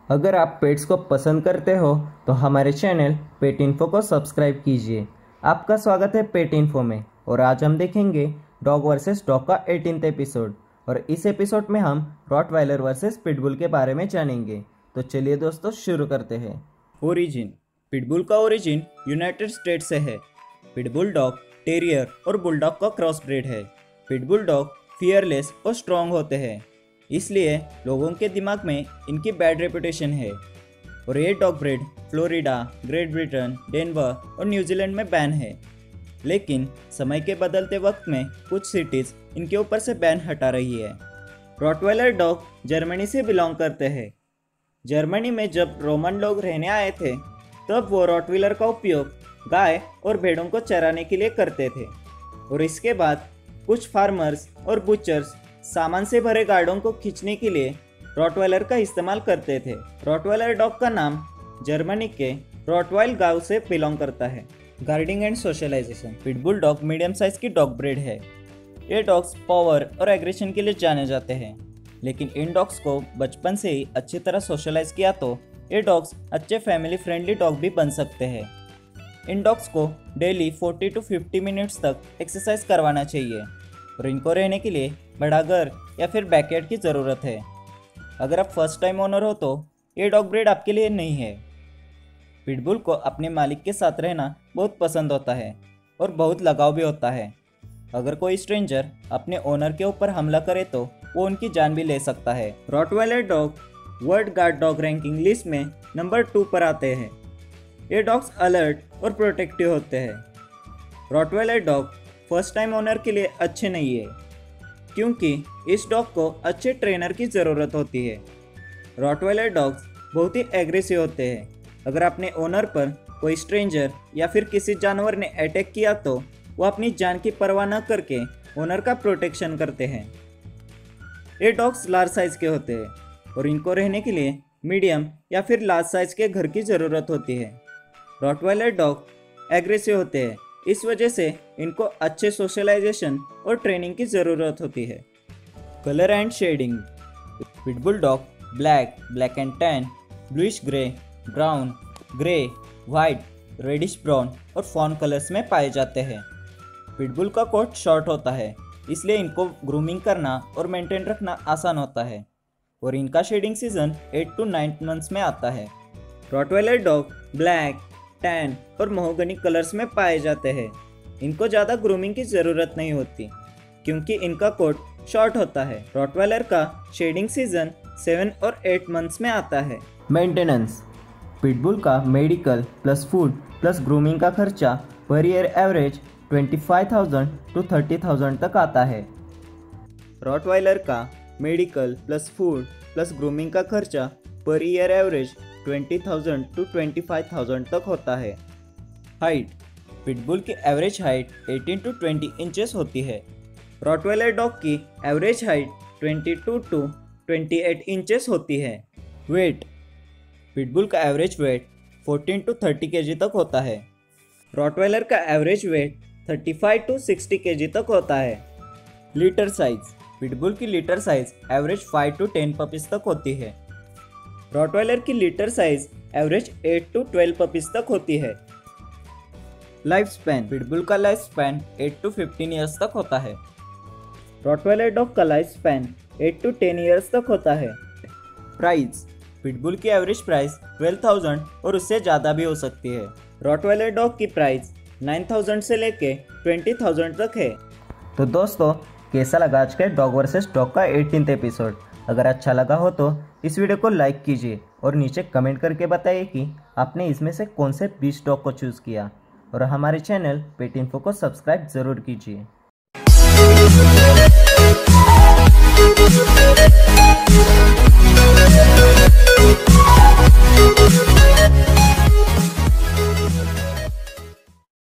अगर आप पेट्स को पसंद करते हो तो हमारे चैनल पेट इन्फो को सब्सक्राइब कीजिए। आपका स्वागत है पेट इन्फो में और आज हम देखेंगे डॉग वर्सेस डॉग का 18th एपिसोड। और इस एपिसोड में हम रॉटवाइलर वर्सेस पिटबुल के बारे में जानेंगे। तो चलिए दोस्तों शुरू करते हैं। ओरिजिन। पिटबुल का ओरिजिन यूनाइटेड स्टेट्स से है। पिटबुल डॉग टेरियर और बुलडॉग का क्रॉस ब्रीड है। पिटबुल डॉग फियरलेस और स्ट्रॉन्ग होते हैं, इसलिए लोगों के दिमाग में इनकी बैड रेपुटेशन है। और ये dog breed Florida, Great Britain, Denver और न्यूजीलैंड में बैन है। लेकिन समय के बदलते वक्त में कुछ सिटीज़ इनके ऊपर से बैन हटा रही है। रॉटवाइलर डॉग जर्मनी से बिलोंग करते हैं। जर्मनी में जब रोमन लोग रहने आए थे तब वो रॉटवाइलर का उपयोग गाय और भेड़ों को चराने के लिए करते थे। और इसके बाद कुछ फार्मर्स और बुचर्स सामान से भरे गाड़ों को खींचने के लिए रॉटवाइलर का इस्तेमाल करते थे। रॉटवाइलर डॉग का नाम जर्मनी के रॉटवाइल गांव से बिलोंग करता है। Guarding and socialisation. Pitbull dog medium size की डॉग ब्रीड है। ये डॉग्स पावर और एग्रेशन के लिए जाने जाते हैं, लेकिन इन डॉग्स को बचपन से ही अच्छी तरह सोशलाइज किया तो ये डॉग्स अच्छे फैमिली फ्रेंडली डॉग भी बन सकते हैं। इन डॉग्स को डेली 40 to 50 मिनट्स तक एक्सरसाइज करवाना चाहिए और इनको रहने के लिए बड़ा घर या फिर बैकयार्ड की ज़रूरत है। अगर आप फर्स्ट टाइम ओनर हो तो ये डॉग ब्रीड आपके लिए नहीं है। पिटबुल को अपने मालिक के साथ रहना बहुत पसंद होता है और बहुत लगाव भी होता है। अगर कोई स्ट्रेंजर अपने ओनर के ऊपर हमला करे तो वो उनकी जान भी ले सकता है। Rottweiler dog world guard dog ranking list में नंबर 2 पर आते हैं। ये डॉग्स अलर्ट और प्रोटेक्टिव होते हैं। Rottweiler dog first time owner के लिए अच्छे नहीं है, क्योंकि इस डॉग को अच्छे ट्रेनर की ज़रूरत होती है। रॉटवाइलर डॉग्स बहुत ही एग्रेसिव होते हैं। अगर अपने ओनर पर कोई स्ट्रेंजर या फिर किसी जानवर ने अटैक किया तो वो अपनी जान की परवाह न करके ओनर का प्रोटेक्शन करते हैं। ये डॉग्स लार्ज साइज़ के होते हैं और इनको रहने के लिए मीडियम या फिर लार्ज साइज़ के घर की ज़रूरत होती है। रॉटवाइलर डॉग एग्रेसिव होते हैं, इस वजह से इनको अच्छे सोशलाइजेशन और ट्रेनिंग की ज़रूरत होती है। Colour and shading. Pitbull dog black, black and tan, bluish grey, brown, grey, white, reddish brown और फॉन कलर्स में पाए जाते हैं। पिटबुल का कोट शॉर्ट होता है, इसलिए इनको ग्रूमिंग करना और मेंटेन रखना आसान होता है और इनका शेडिंग सीजन 8 to 9 मंथ्स में आता है। रॉटवाइलर डॉग ब्लैक, टैन और महोगनी कलर्स में पाए जाते हैं। इनको ज़्यादा ग्रूमिंग की ज़रूरत नहीं होती, क्योंकि इनका कोट शॉर्ट होता है। रॉटवाइलर का शेडिंग सीजन 7 और 8 मंथ्स में आता है। मेंटेनेंस। पिटबुल का medical plus food plus grooming का खर्चा पर ईयर एवरेज 25,000 to 30,000 तक आता है। रॉटवाइलर का medical plus food plus grooming का खर्चा पर ईयर एवरेज 20,000 to 25,000 तक होता है। हाइट। पिटबुल की एवरेज हाइट 18 to 20 इंचेस होती है। रॉटवाइलर डॉग की एवरेज हाइट 22 to 28 इंचेस होती है। वेट। पिटबुल का एवरेज वेट 14 to 30 kg तक होता है। रॉटवाइलर का एवरेज वेट 35 to 60 kg तक होता है। Litter size. पिटबुल की litter size average 5 to 10 puppies तक होती है। रॉटवाइलर की litter size average 8 to 12 puppies तक होती है। Life span. पिटबुल का लाइफ स्पैन 8 to 15 ईयर्स तक होता है। रॉटवाइलर डॉग का लाइफ स्पैन 8 to 10 ईयर्स तक होता है। प्राइस। पिटबुल की एवरेज प्राइस 12,000 और उससे ज़्यादा भी हो सकती है। रॉटवाइलर डॉग की प्राइस 9,000 से लेके 20,000 तक है। तो दोस्तों, कैसा लगा आज के डॉग वर्सेस डॉग का 18th एपिसोड? अगर अच्छा लगा हो तो इस वीडियो को लाइक कीजिए और नीचे कमेंट करके बताइए कि आपने इसमें से कौन से 20 डॉग को चूज़ किया। और हमारे चैनल पेट इन्फो को सब्सक्राइब ज़रूर कीजिए।